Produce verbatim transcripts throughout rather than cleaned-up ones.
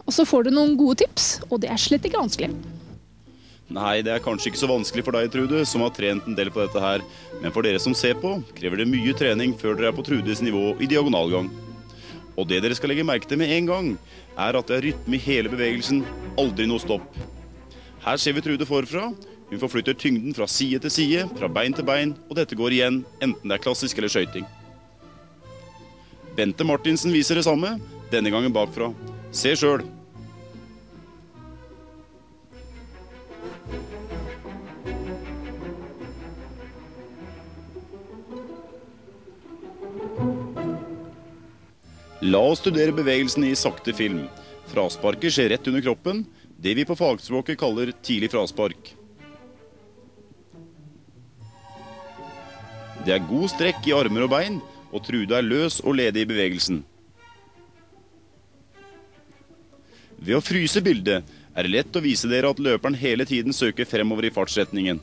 Og så får du noen gode tips, og det er slett ikke vanskelig. Nei, det er kanskje ikke så vanskelig for deg, Trude, som har trent en del på dette her. Men for dere som ser på, krever det mye trening før dere er på Trudes nivå i diagonalgang. Og det dere skal legge merke til med en gang, er at det er rytme i hele bevegelsen, aldri noe stopp. Her ser vi Trude forfra. Hun forflytter tyngden fra side til side, fra bein til bein, og dette går igjen, enten det er klassisk eller skøyting. Bente Martinsen viser det samme, denne gangen bakfra. Se selv. La oss studere bevegelsene i sakte film. Frasparket skjer rett under kroppen, det vi på fagspråket kaller tidlig fraspark. Det er god strekk i armer og bein, og Trude er løs og ledig i bevegelsen. Ved å fryse bildet er det lett å vise dere at løperen hele tiden søker fremover i fartsretningen.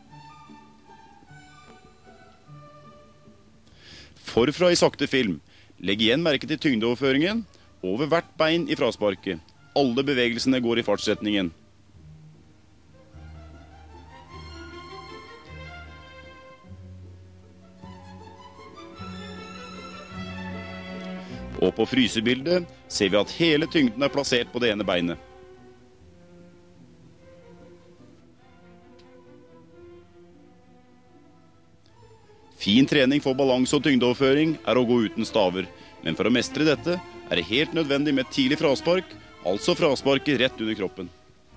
Forfra i sakte film. Legg igjen merke til tyngdeoverføringen over hvert bein i frasparket. Alle bevegelsene går i fartsretningen. Og på frysebildet ser vi at hele tyngden er plassert på det ene beinet. Fin trening for balanse og tyngdeoverføring er å gå uten staver, men for å mestre dette er det helt nødvendig med tidlig fraspark, altså frasparket rett under kroppen.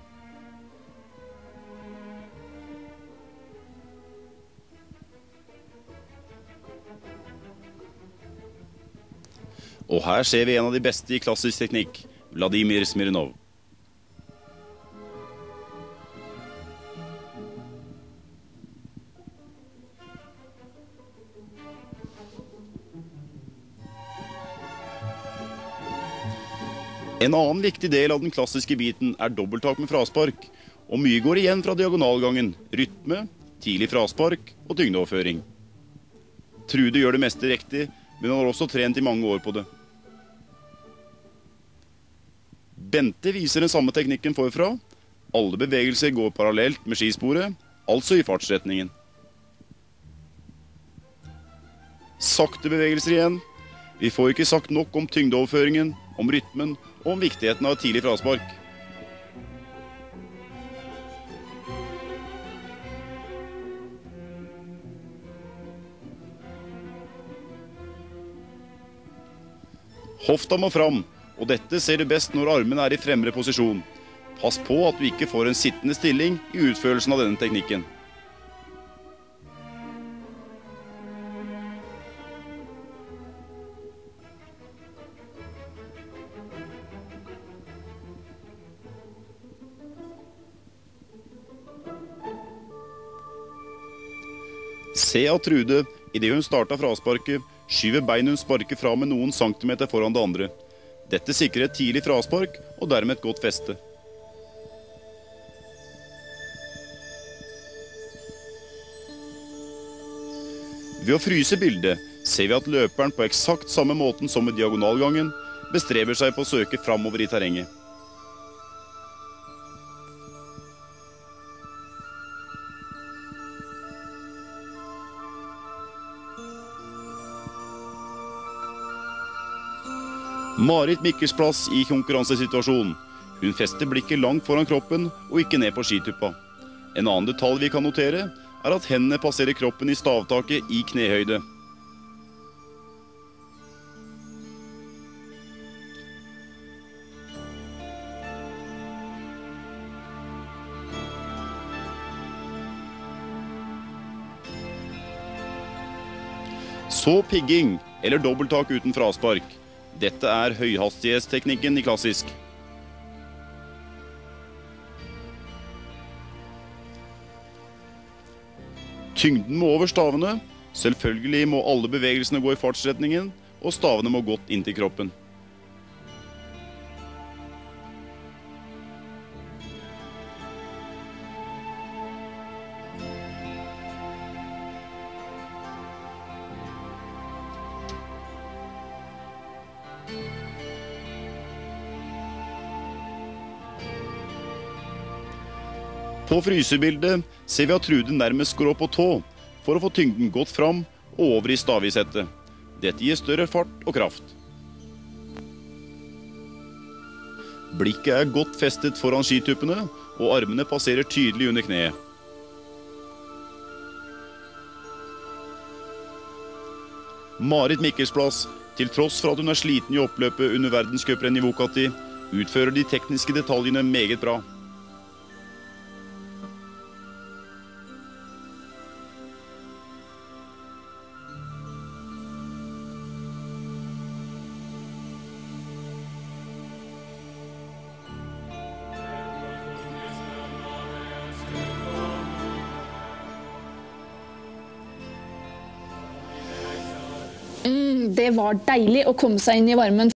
Og her ser vi en av de beste i klassisk teknikk, Vladimir Smirnov. En annen viktig del av den klassiske biten er dobbelttak med fraspark, og mye går igjen fra diagonalgangen, rytme, tidlig fraspark og tyngdeoverføring. Trude gjør det meste riktig, men hun har også trent i mange år på det. Bente viser den samme teknikken forfra. Alle bevegelser går parallelt med skisporet, altså i fartsretningen. Sakte bevegelser igjen. Vi får ikke sagt nok om tyngdeoverføringen, om rytmen og om viktigheten av tidlig fraspark. Hofta må fram, og dette ser du best når armen er i fremre posisjon. Pass på at du ikke får en sittende stilling i utførelsen av denne teknikken. Se at Trude, i det hun startet frasparket, skyver bein hun sparker fra med noen centimeter foran det andre. Dette sikrer et tidlig fraspark, og dermed et godt feste. Ved å fryse bildet, ser vi at løperen på eksakt samme måten som med diagonalgangen, bestreber seg på å søke framover i terrenget. Marit Mikkelsplass i konkurransesituasjonen. Hun fester blikket langt foran kroppen og ikke ned på skituppa. En annen detalj vi kan notere er at hendene passerer kroppen i stavtaket i knehøyde. Så pigging, eller dobbelttak uten fraspark. Dette er høyhastighetsteknikken i klassisk. Tyngden må over stavene. Selvfølgelig må alle bevegelsene gå i fartsretningen, og stavene må godt inn til kroppen. På frysebildet ser vi at Trude nærmest går opp på tå for å få tyngden godt fram og over i stavisettet. Dette gir større fart og kraft. Blikket er godt festet foran skituppene, og armene passerer tydelig under kneet. Marit Mikkelsplass, til tross for at hun er sliten i oppløpet under verdenscuprenn i Vuokatti, utfører de tekniske detaljene meget bra. Mm, det var deilig å komme seg inn i varmen.